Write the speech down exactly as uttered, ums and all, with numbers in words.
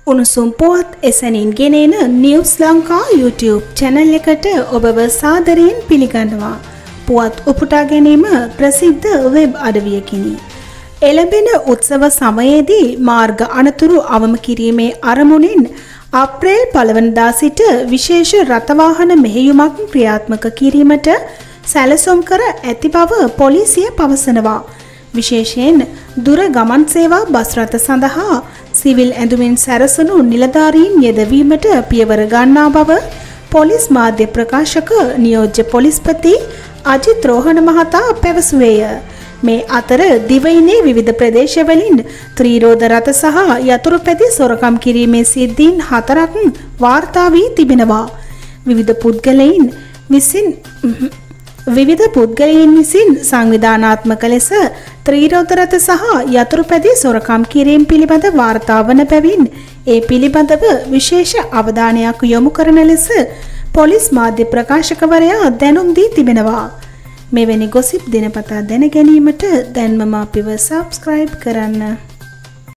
උණුසුම් පුවත් එසැනින් ගෙනෙන නිවුස් ලංකා YouTube channel එකට ඔබව සාදරයෙන් පිළිගන්නවා. පුවත් උපුටා ගැනීම ප්‍රසිද්ධ වෙබ් අඩවියකිනි. එළඹෙන උත්සව සමයේදී මාර්ග අනතුරු අවම කිරීමේ අරමුණින් අප්‍රේල් පළවෙනිදා සිට විශේෂ රථවාහන මෙහෙයුමක් ක්‍රියාත්මක කිරීමට සැලසුම් කර ඇති බව පොලිසිය පවසනවා. විශේෂයෙන් දුර ගමන් සේවා බස් රථ සඳහා සිවිල් ඇඳුමින් සැරසුණු නිලධාරීන් යෙදවීමට පියවර ගන්නා බව පොලිස් මාධ්‍ය ප්‍රකාශක නියෝජ්‍ය පොලිස්පති අජිත් රෝහණ මහතා පැවසුවේය. මේ අතර දිවයිනේ විවිධ ප්‍රදේශවලින් ත්‍රිරෝද රථ සහ යතුරු පැදි සොරකම් කිරීමේ සිද්ධීන් හතරක් වාර්තා වී තිබෙනවා. විවිධ පුද්ගලයන් විසින් විවිධ පුද්ගලයන් විසින් සංවිධානාත්මක ලෙස ත්‍රිරෝද රථ සහ යතුරු පැදි සොරකම් කිරීම පිළිබඳ වාර්තා වන බැවින් ඒ පිළිබඳව විශේෂ අවධානයක් යොමු කරන ලෙස පොලිස් මාධ්‍ය ප්‍රකාශකවරයා දැනුම් දී තිබෙනවා. මෙවැනි ගොසිප් දිනපතා දැන ගැනීමට දැන්මම අපිව සබ්ස්ක්‍රයිබ් කරන්න.